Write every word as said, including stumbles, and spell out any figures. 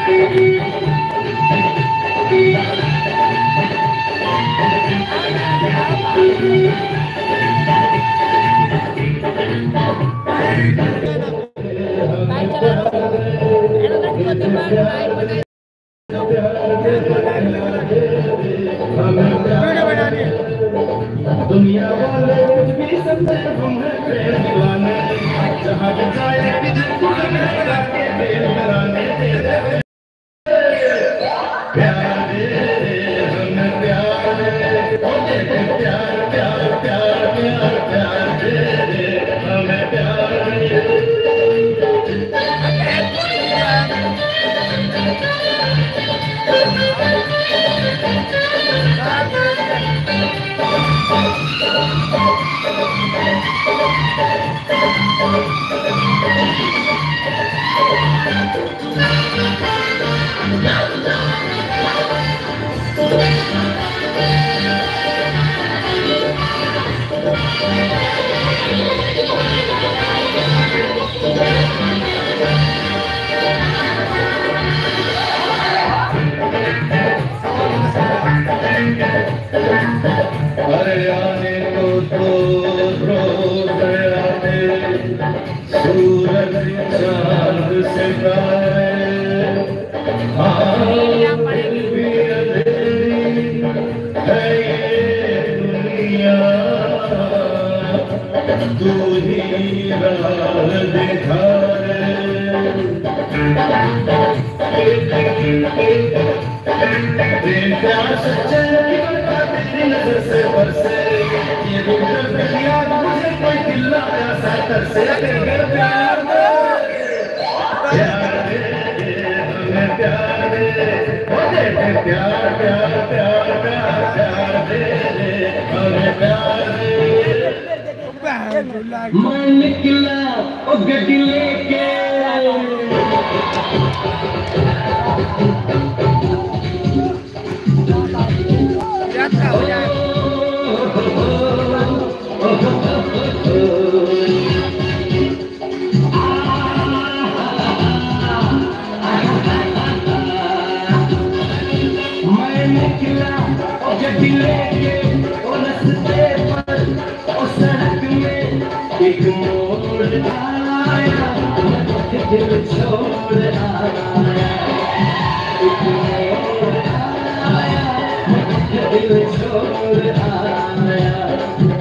दुनिया वाले कुछ भी समझे हम हैं प्रेम दीवाने जहाँ जाए किधर लगा के दिल कराने प्यार दे हमें प्यार दे प्यार प्यार प्यार प्यार प्यार दे हमें प्यार अरे आने को तो रोज आने सूरज चांद सितारे आज भी अंधेरी है ये दुनिया तू ही राह दिखा प्रेम प्यार सच्चे तेरी नजर से बरसे ये गुजर गलियां मुझे कोई दिल आया सातर से अगर प्यार दे प्यार दे हमें प्यार दे ओ दे प्यार प्यार प्यार प्यार प्यार दे हमें प्यार दे मैं निकला ओ गड्डी लेके एक मोड़ आया दिल छोड़ आया एक मोड़ आया दिल छोड़ आया